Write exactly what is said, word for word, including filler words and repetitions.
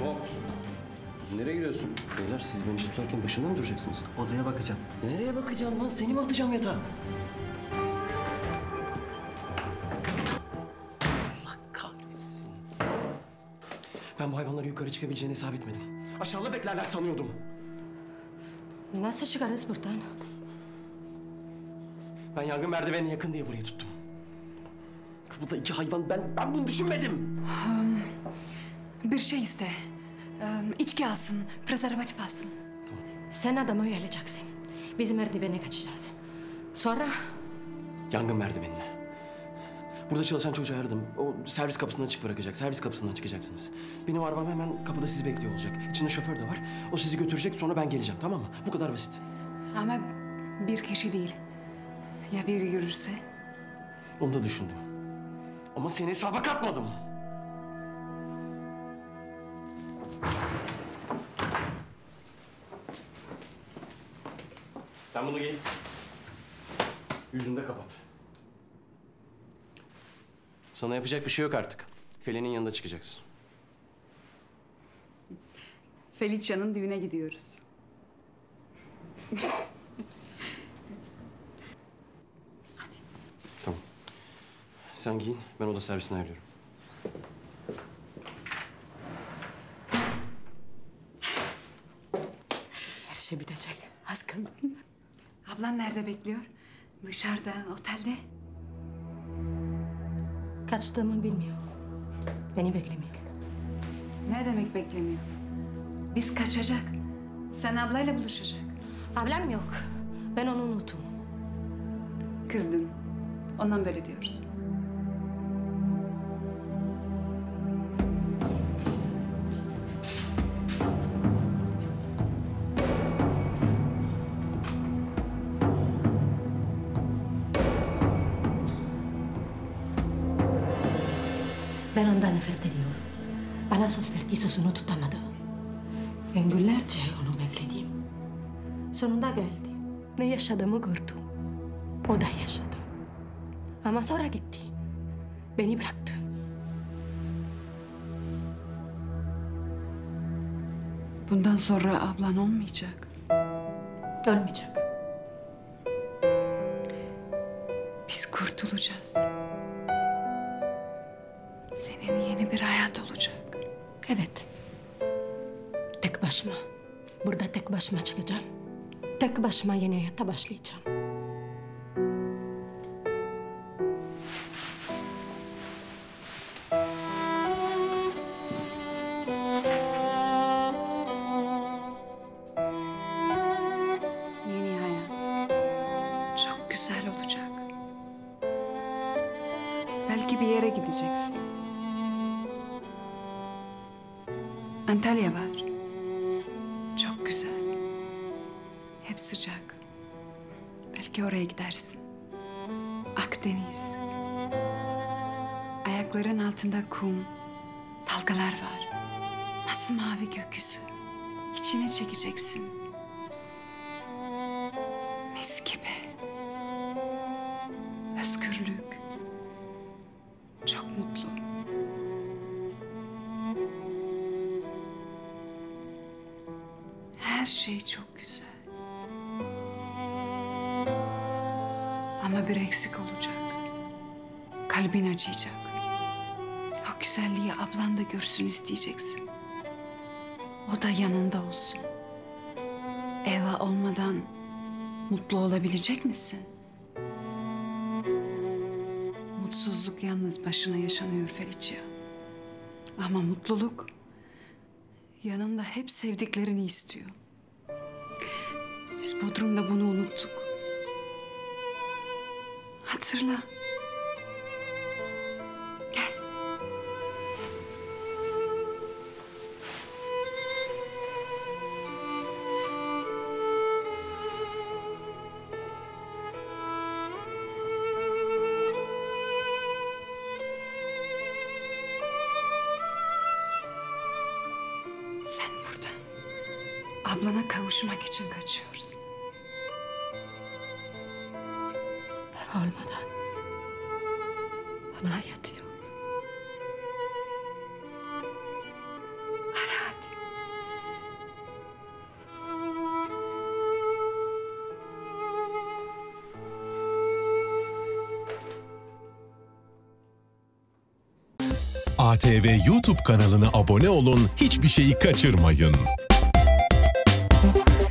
Hop. Nereye gidiyorsun? Beyler siz beni iş tutarken başında mı duracaksınız? Odaya bakacağım. Nereye bakacağım lan? Seni mi atacağım yatağa? Allah kahretsin. Ben bu hayvanları yukarı çıkabileceğini hesap etmedim. Aşağıda beklerler sanıyordum. Nasıl çıkarız buradan? Ben yangın merdivenine yakın diye burayı tuttum. Burada iki hayvan, ben ben bunu düşünmedim. Um, bir şey iste. Um, içki alsın, prezervatif alsın. Tamam. Sen adamı uyaracaksın. Biz merdivene kaçacağız. Sonra? Yangın merdivenine. Burada çalışan çocuğu aradım. O servis kapısından açık bırakacak. Servis kapısından çıkacaksınız. Benim arabam hemen kapıda sizi bekliyor olacak. İçinde şoför de var. O sizi götürecek, sonra ben geleceğim, tamam mı? Bu kadar basit. Ama bir kişi değil. Ya biri görürse? Onu da düşündüm. Ama seni hesaba katmadım. Sen bunu giy. Yüzünü de kapat. Sana yapacak bir şey yok artık. Fele'nin yanında çıkacaksın. Felicia'nın düğüne gidiyoruz. Hadi. Tamam. Sen giyin, ben oda servisine ayrılıyorum. Her şey bitecek. Az kaldı. Ablan nerede bekliyor? Dışarıda, otelde. Kaçtığımı bilmiyor. Beni beklemiyor. Ne demek beklemiyor? Biz kaçacak. Sen ablayla buluşacak. Ablam yok. Ben onu unuttum. Kızdın. Ondan böyle diyoruz. Ben ondan nefret ediyorum. Bana söz verdiği sözünü tutamadı. Ben günlerce onu bekledim. Sonunda geldi. Ne yaşadığımı gördü. O da yaşadı. Ama sonra gitti. Beni bıraktı. Bundan sonra ablan olmayacak. Ölmeyecek. Biz kurtulacağız. Senin yeni bir hayat olacak. Evet. Tek başıma. Burada tek başıma çıkacağım. Tek başıma yeni hayata başlayacağım. Yeni hayat. Çok güzel olacak. Belki bir yere gideceksin. Antalya var. Çok güzel. Hep sıcak. Belki oraya gidersin. Akdeniz. Ayakların altında kum, dalgalar var. Masmavi gökyüzü. İçine çekeceksin. Mis gibi. Özgürlük. Çok mutlu. Her şey çok güzel. Ama bir eksik olacak. Kalbin acıyacak. O güzelliği ablan da görsün isteyeceksin. O da yanında olsun. Eva olmadan mutlu olabilecek misin? Mutsuzluk yalnız başına yaşanıyor Felicia. Ama mutluluk yanında hep sevdiklerini istiyor. Biz Bodrum'da bunu unuttuk. Hatırla. Gel. Sen buradan ablana kavuşmak için kaçıyorsun. Ev olmadan bana hayat yok. Arat. A T V YouTube kanalına abone olun, hiçbir şeyi kaçırmayın.